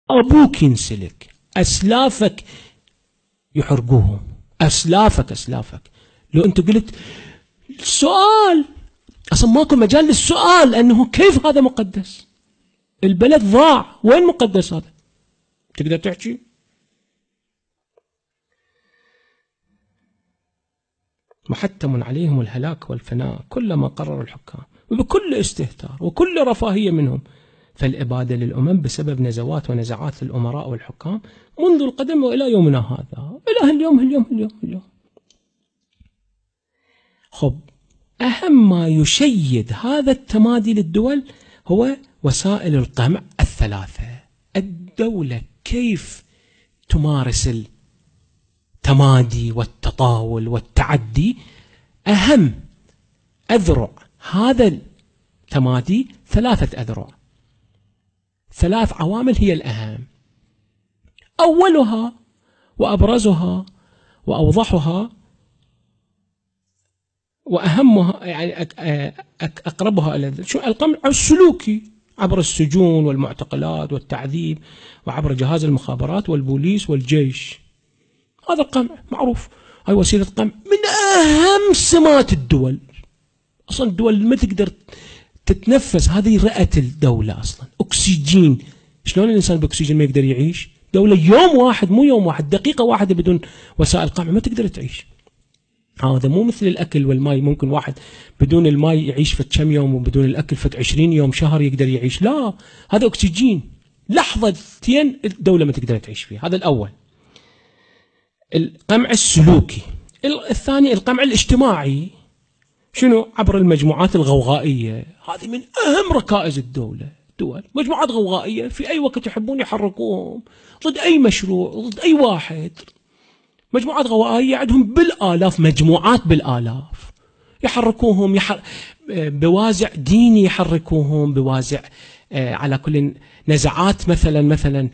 أبوك ينسلك، أسلافك يحرقوهم، أسلافك. لو أنت قلت السؤال أصلا ماكو مجال للسؤال، أنه كيف هذا مقدس؟ البلد ضاع، وين مقدس هذا؟ تقدر تحكي؟ محتم عليهم الهلاك والفناء كلما قرر الحكام، وبكل استهتار وكل رفاهية منهم، فالإبادة للأمم بسبب نزوات ونزعات الأمراء والحكام منذ القدم وإلى يومنا هذا، إلى اليوم. خب، أهم ما يشيد هذا التمادي للدول هو وسائل القمع الثلاثة. الدولة كيف تمارس التمادي والتطاول والتعدي؟ أهم أذرع هذا التمادي 3 أذرع، 3 عوامل هي الأهم. أولها وأبرزها وأوضحها وأهمها، يعني أقربها إلى شو القمع السلوكي عبر السجون والمعتقلات والتعذيب، وعبر جهاز المخابرات والبوليس والجيش. هذا القمع معروف، هاي وسيلة قمع من أهم سمات الدول. أصلا الدول ما تقدر تتنفس، هذه رئة الدولة أصلا، أكسجين. شلون الإنسان بأكسجين ما يقدر يعيش؟ دولة يوم واحد، مو يوم واحد، دقيقة واحدة بدون وسائل قمع ما تقدر تعيش. هذا مو مثل الأكل والماء، ممكن واحد بدون الماء يعيش فت كم يوم، وبدون الأكل فت 20 يوم شهر يقدر يعيش. لا، هذا أكسجين، لحظتين الدولة ما تقدر تعيش فيها. هذا الأول، القمع السلوكي. الثاني القمع الاجتماعي. شنو؟ عبر المجموعات الغوغائية. هذه من أهم ركائز الدول. مجموعات غوغائية في أي وقت يحبون يحركوهم ضد أي مشروع، ضد أي واحد. مجموعات غوغائية عندهم بالآلاف، مجموعات بالآلاف يحركوهم، بوازع ديني يحركوهم، بوازع على كل نزعات، مثلا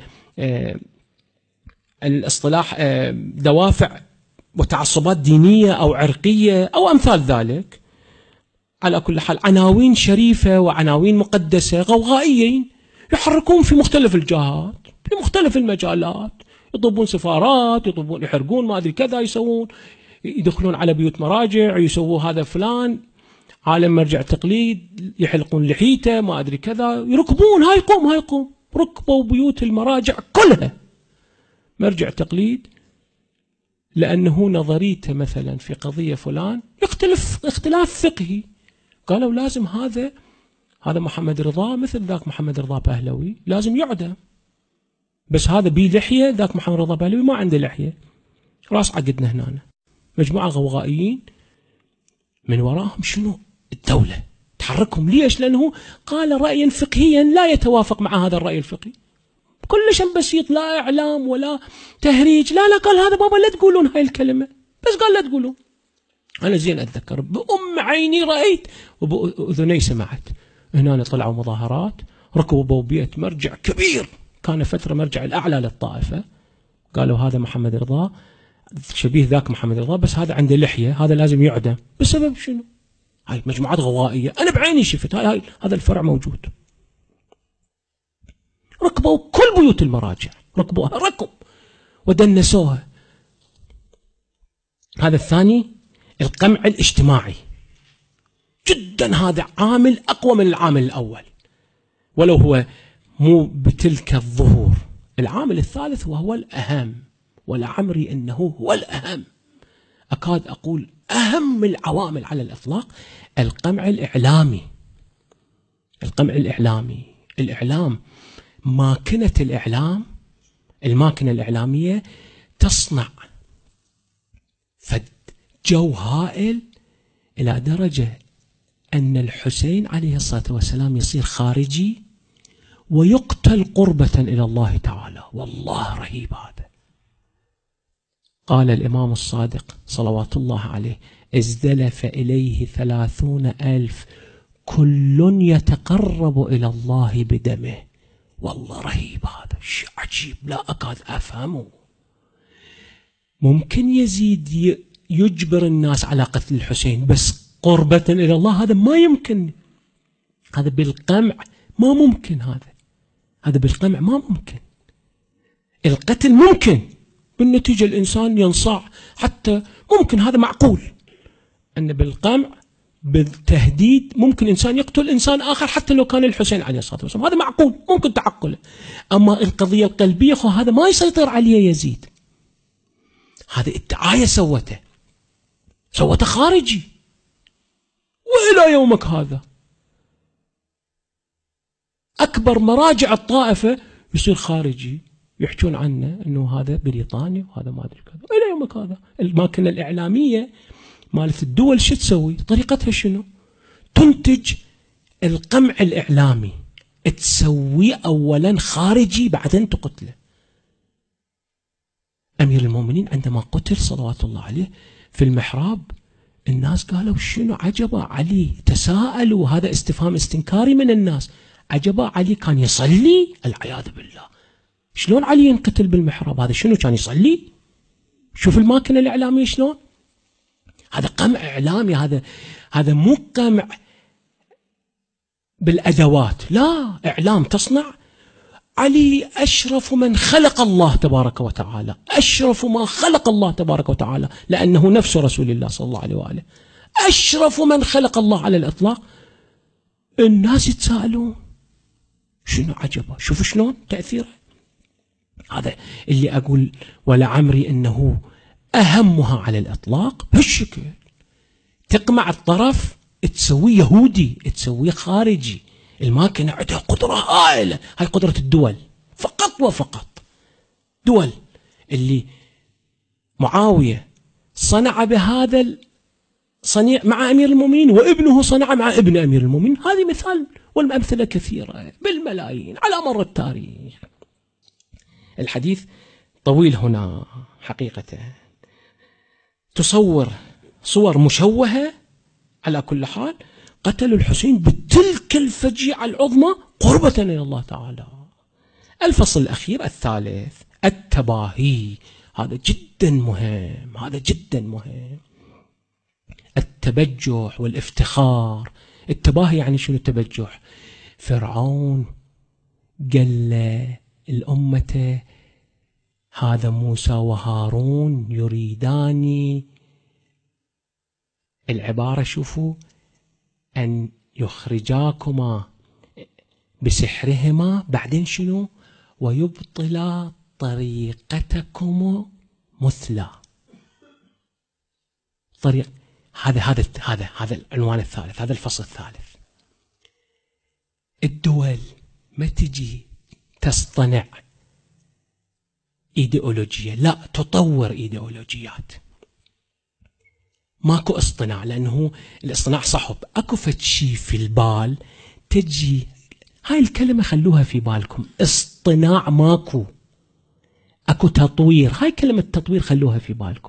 الاصطلاح دوافع وتعصبات دينية أو عرقية أو أمثال ذلك. على كل حال عناوين شريفة وعناوين مقدسة غوغائيين يحركون في مختلف الجهات، في مختلف المجالات، يطلبون سفارات، يطلبون يحرقون ما أدري كذا، يسوون، يدخلون على بيوت مراجع، يسووا هذا فلان عالم مرجع تقليد، يحلقون لحيته ما أدري كذا، يركبون هاي قوم ركبوا بيوت المراجع كلها مرجع تقليد، لأنه نظريته مثلا في قضية فلان يختلف اختلاف فقهي، قالوا لازم هذا محمد رضا مثل ذاك محمد رضا بهلوي لازم يعدم، بس هذا بيه لحية، ذاك محمد رضا بهلوي ما عنده لحية. راس عقدنا هنا مجموعة غوغائيين من وراهم شنو؟ الدولة تحركهم. ليش؟ لأنه قال رأيا فقهيا لا يتوافق مع هذا الرأي الفقهي، كلش بسيط، لا إعلام ولا تهريج، لا قال هذا بابا لا تقولون هاي الكلمة، بس قال لا تقولون. أنا زين أتذكر بأم عيني رأيت وبأذني سمعت، هنا طلعوا مظاهرات، ركبوا بيت مرجع كبير، كان فترة مرجع الأعلى للطائفة، قالوا هذا محمد رضا شبيه ذاك محمد رضا، بس هذا عنده لحية، هذا لازم يعدم. بسبب شنو؟ هاي مجموعات غوائية، أنا بعيني شفت هذا الفرع موجود. ركبوا كل بيوت المراجع، ركبوها ودنسوها. هذا الثاني القمع الاجتماعي، جدا هذا عامل أقوى من العامل الأول ولو هو مو بتلك الظهور. العامل الثالث وهو الأهم، ولعمري أنه هو الأهم، أكاد أقول أهم العوامل على الإطلاق، القمع الإعلامي. القمع الإعلامي، الإعلام، ماكنة الإعلام، الماكنة الإعلامية تصنع جو هائل إلى درجة أن الحسين عليه الصلاة والسلام يصير خارجي ويقتل قربة إلى الله تعالى. والله رهيب هذا. قال الإمام الصادق صلوات الله عليه: ازدلف إليه 30,000 كل يتقرب إلى الله بدمه. والله رهيب هذا، شيء عجيب لا أكاد أفهمه. ممكن يزيد يجبر الناس على قتل الحسين، بس قربة إلى الله هذا ما يمكن، هذا بالقمع ما ممكن، هذا بالقمع ما ممكن. القتل ممكن بالنتيجة الإنسان ينصاع، حتى ممكن هذا معقول أن بالقمع بالتهديد ممكن إنسان يقتل إنسان آخر حتى لو كان الحسين عليه الصلاة والسلام، هذا معقول ممكن تعقله. أما القضية القلبية هذا ما يسيطر عليه يزيد، هذا الدعاية سوته خارجي، وإلى يومك هذا أكبر مراجع الطائفة يصير خارجي، يحجون عنه أنه هذا بريطاني وهذا ما أدري كذا. إلى يومك هذا الماكينة الإعلامية مالت الدول شو تسوي؟ طريقتها شنو؟ تنتج القمع الإعلامي، تسويه أولا خارجي بعدين تقتله. أمير المؤمنين عندما قتل صلوات الله عليه في المحراب، الناس قالوا شنو عجبا علي، تساءلوا، هذا استفهام استنكاري من الناس، عجبا علي كان يصلي؟ العياذ بالله، شلون علي ينقتل بالمحراب؟ هذا شنو كان يصلي؟ شوف الماكينة الإعلامية شلون؟ هذا قمع إعلامي، هذا مو قمع بالأدوات، لا، إعلام تصنع. علي أشرف من خلق الله تبارك وتعالى، أشرف ما خلق الله تبارك وتعالى، لأنه نفس رسول الله صلى الله عليه وآله، أشرف من خلق الله على الإطلاق. الناس يتساءلون شنو عجبه، شوفوا شلون تأثيره. هذا اللي أقول ولعمري إنه أهمها على الإطلاق هالشكل، تقمع الطرف تسويه يهودي، تسويه خارجي. الماكينة عندها قدرة هائلة، هاي قدرة الدول فقط وفقط. دول اللي معاوية صنع بهذا الصنيع مع أمير المؤمنين، وابنه صنع مع ابن أمير المؤمنين، هذه مثال والأمثلة كثيرة بالملايين على مر التاريخ. الحديث طويل هنا حقيقة، تصور صور مشوهة. على كل حال قتلوا الحسين بتلك الفجيعة العظمى قربة إلى الله تعالى. الفصل الأخير الثالث التباهي، هذا جدا مهم، هذا جدا مهم. التبجح والافتخار. التباهي يعني شنو التبجح؟ فرعون قال الأمة هذا موسى وهارون يريدان، العبارة شوفوا، أن يخرجاكما بسحرهما، بعدين شنو؟ ويبطلا طريقتكم مثلى. طريق هذا العنوان الثالث، هذا الفصل الثالث. الدول ما تجي تصطنع إيديولوجية، لا، تطور إيديولوجيات. ماكو اصطناع، لأنه الاصطناع صحب، اكو فد شي في البال تجي، هاي الكلمة خلوها في بالكم، اصطناع ماكو، اكو تطوير، هاي كلمة تطوير خلوها في بالكم.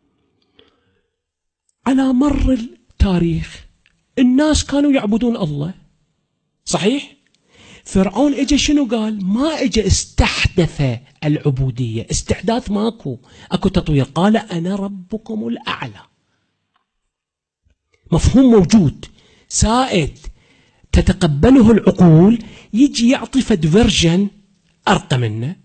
على مر التاريخ الناس كانوا يعبدون الله، صحيح؟ فرعون اجى شنو قال؟ ما اجى استحدث العبودية، استحداث ماكو، اكو تطوير. قال أنا ربكم الأعلى، مفهوم موجود سائد تتقبله العقول، يجي يعطي فد فيرجن أرقى منه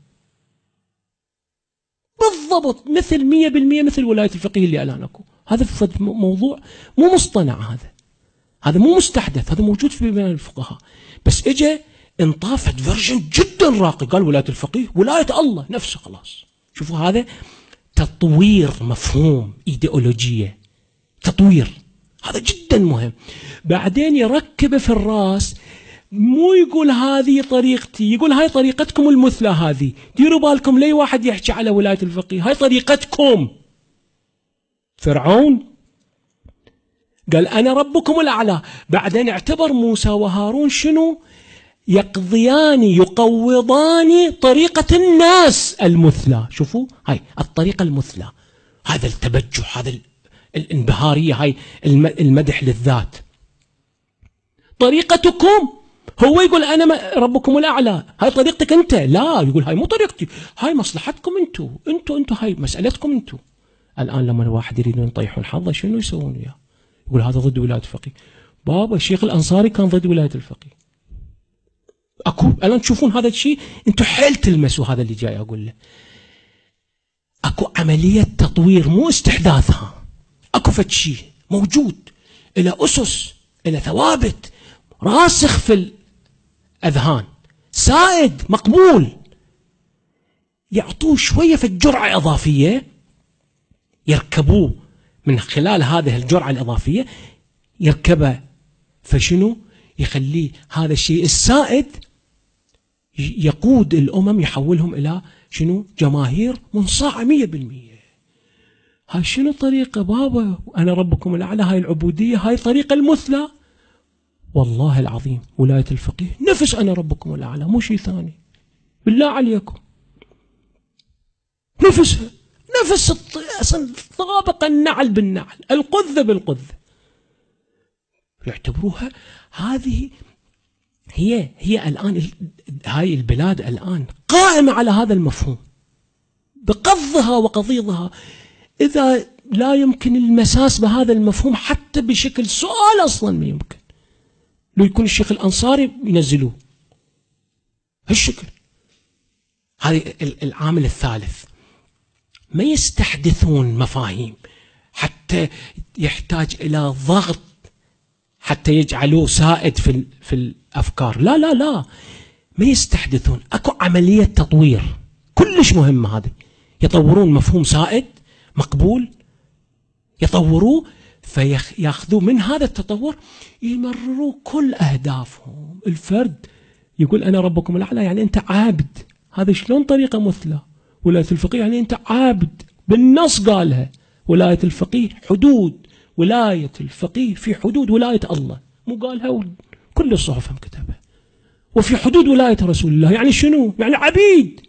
بالضبط، مثل 100% مثل ولاية الفقيه اللي الآن اكو. هذا فد موضوع مو مصطنع، هذا مو مستحدث، هذا موجود في بين الفقهاء، بس اجى انطاف فد فيرجن جدا راقي، قال ولاية الفقيه ولاية الله نفسه، خلاص. شوفوا هذا تطوير مفهوم، إيديولوجية، تطوير، هذا جدا مهم. بعدين يركب في الراس، مو يقول هذه طريقتي، يقول هاي طريقتكم المثلى، هذه ديروا بالكم لي واحد يحكي على ولاية الفقيه، هاي طريقتكم. فرعون قال أنا ربكم الأعلى، بعدين اعتبر موسى وهارون شنو؟ يقضيان يقوضان طريقة الناس المثلى. شوفوا هاي الطريقة المثلى، هذا التبجح، هذا الانبهارية، هاي المدح للذات. طريقتكم، هو يقول أنا ربكم الأعلى، هاي طريقتك أنت، لا، يقول هاي مو طريقتي، هاي مصلحتكم أنتوا هاي مسألتكم أنتوا. الآن لما الواحد يريدون يطيحون حظه شنو يسوون وياه؟ يقول هذا ضد ولاية الفقيه. بابا الشيخ الأنصاري كان ضد ولاية الفقيه. أكو الآن تشوفون هذا الشيء، أنتوا حيل تلمسوا هذا اللي جاي أقول له. اكو عملية تطوير مو استحداثها. اكو فد شيء موجود الى اسس، الى ثوابت، راسخ في الاذهان، سائد مقبول، يعطوه شوية في الجرعة اضافية، يركبوه من خلال هذه الجرعة الاضافية، يركبه فشنو يخليه هذا الشيء السائد يقود الامم، يحولهم الى شنو؟ جماهير منصاعة 100%. هاي شنو طريقة بابا؟ أنا ربكم الأعلى، هاي العبودية، هاي طريقة المثلى. والله العظيم ولاية الفقيه نفس أنا ربكم الأعلى، مو شيء ثاني، بالله عليكم نفسها، نفس طابق النعل بالنعل، القذة بالقذة. يعتبروها هذه هي الآن، هاي البلاد الآن قائمة على هذا المفهوم بقضها وقضيضها. إذا لا يمكن المساس بهذا المفهوم حتى بشكل سؤال أصلا ما يمكن، لو يكون الشيخ الأنصاري ينزلوه هالشكل. هذا العامل الثالث، ما يستحدثون مفاهيم حتى يحتاج إلى ضغط حتى يجعلوه سائد في الأفكار. لا لا لا، ما يستحدثون، أكو عملية تطوير كلش مهمة هذه. يطورون مفهوم سائد مقبول، يطوروه، فياخذوا من هذا التطور يمرروا كل أهدافهم. الفرد يقول أنا ربكم الأعلى، يعني أنت عابد. هذا شلون طريقة مثلى؟ ولاية الفقيه يعني أنت عابد، بالنص قالها ولاية الفقيه حدود ولاية الفقيه في حدود ولاية الله، مو قالها كل الصحف هم كتبها، وفي حدود ولاية رسول الله. يعني شنو؟ يعني عبيد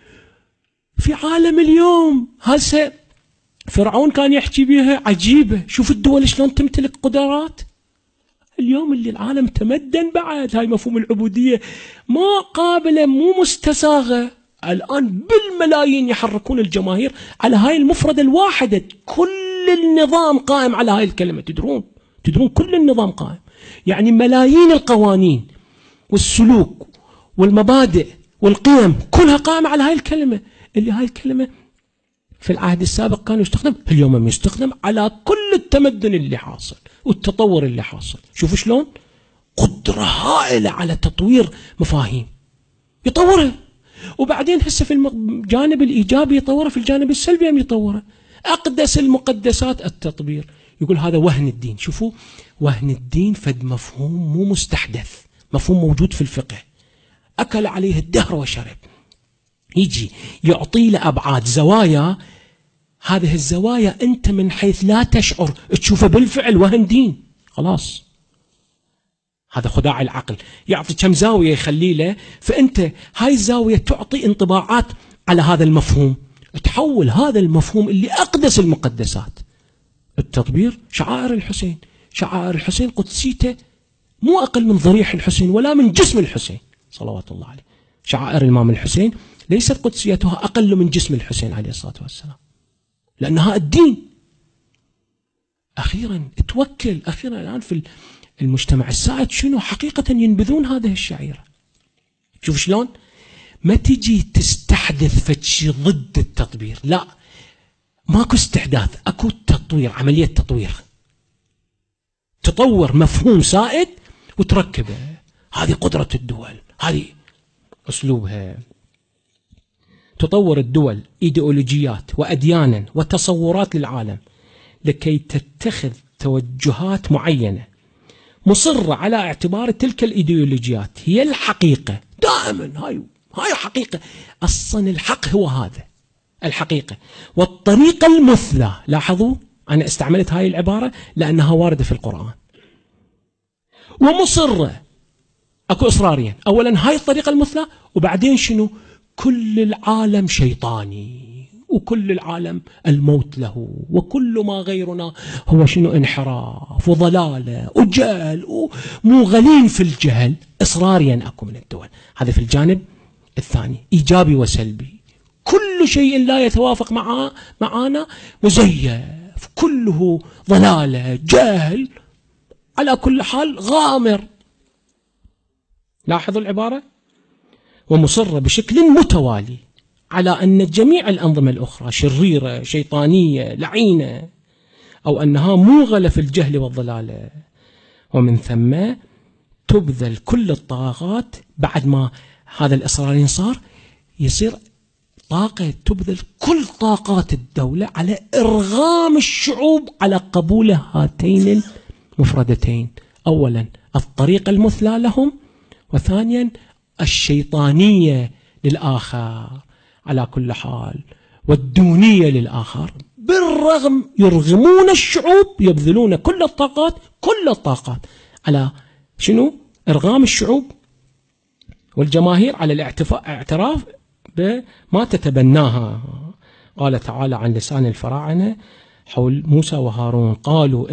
في عالم اليوم. هسه فرعون كان يحكي بها عجيبة، شوف الدول شلون تمتلك قدرات اليوم اللي العالم تمدن بعد. هاي مفهوم العبودية ما قابلة، مو مستساغة. الآن بالملايين يحركون الجماهير على هاي المفردة الواحدة. كل النظام قائم على هاي الكلمة. تدرون كل النظام قائم، يعني ملايين القوانين والسلوك والمبادئ والقيم كلها قائمة على هاي الكلمة. اللي هاي الكلمة في العهد السابق كان يستخدم، اليوم يستخدم على كل التمدن اللي حاصل والتطور اللي حاصل. شوفوا شلون قدرة هائلة على تطوير مفاهيم، يطورها، وبعدين هسه في الجانب الإيجابي يطورها، في الجانب السلبي هم يطورها. أقدس المقدسات التطبير. يقول هذا وهن الدين. شوفوا وهن الدين فد مفهوم مو مستحدث، مفهوم موجود في الفقه، أكل عليه الدهر وشرب. يجي يعطي له أبعاد، زوايا. هذه الزوايا أنت من حيث لا تشعر تشوفه بالفعل وهن دين. خلاص، هذا خداع العقل. يعطي كم زاوية يخلي له، فأنت هاي الزاوية تعطي انطباعات على هذا المفهوم. تحول هذا المفهوم اللي أقدس المقدسات التطبير. شعائر الحسين، شعائر الحسين قدسيته مو أقل من ضريح الحسين ولا من جسم الحسين صلوات الله عليه. شعائر الإمام الحسين ليست قدسيتها أقل من جسم الحسين عليه الصلاة والسلام، لأنها الدين. أخيرا توكل، أخيرا الآن في المجتمع السائد شنو حقيقة ينبذون هذه الشعيرة. شوف شلون ما تجي تستحدث فتشي ضد التطبير، لا، ماكو استحداث، اكو تطوير، عملية تطوير. تطور مفهوم سائد وتركبه. هذه قدرة الدول، هذه أسلوبها. تطور الدول إيديولوجيات وأديانا وتصورات للعالم لكي تتخذ توجهات معينة مصرة على اعتبار تلك الإيديولوجيات هي الحقيقة دائما. هاي حقيقة أصلا، الحق هو هذا الحقيقة والطريقة المثلى. لاحظوا أنا استعملت هاي العبارة لأنها واردة في القرآن. ومصرة، أكو إصراريا. أولا هاي الطريقة المثلى، وبعدين شنو؟ كل العالم شيطاني، وكل العالم الموت له، وكل ما غيرنا هو شنو؟ انحراف وضلالة وجهل وموغلين في الجهل. إصراريا أكو من الدول. هذا في الجانب الثاني، إيجابي وسلبي. كل شيء لا يتوافق معنا مزيف، كله ضلالة جهل، على كل حال غامر. لاحظوا العبارة. ومصرة بشكل متوالي على أن جميع الأنظمة الأخرى شريرة شيطانية لعينة، أو أنها موغلة في الجهل والضلالة، ومن ثم تبذل كل الطاقات بعد ما هذا الإصرار صار، يصير طاقة تبذل كل طاقات الدولة على إرغام الشعوب على قبول هاتين المفردتين: أولا الطريقة المثلى لهم، وثانيا الشيطانية للآخر على كل حال، والدونية للآخر. بالرغم يرغمون الشعوب، يبذلون كل الطاقات على شنو؟ إرغام الشعوب والجماهير على الاعتراف بما تتبناها. قال تعالى عن لسان الفراعنة حول موسى وهارون: قالوا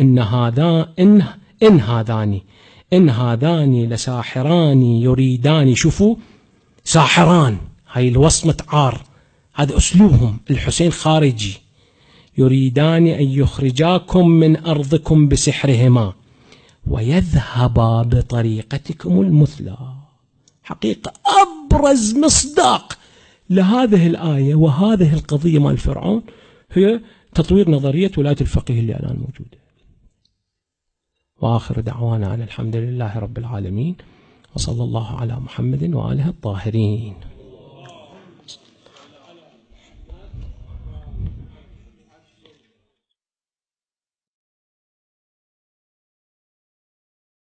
إن هذان لساحران يريدان. شوفوا، ساحران، هاي الوصمة عار، هذا أسلوبهم. الحسين خارجي، يريدان أن يخرجاكم من أرضكم بسحرهما ويذهبا بطريقتكم المثلى. حقيقة أبرز مصداق لهذه الآية وهذه القضية مال فرعون هي تطوير نظرية ولاية الفقيه اللي الآن موجودة. وآخر دعوانا أن الحمد لله رب العالمين، وصلى الله على محمد وآله الطاهرين.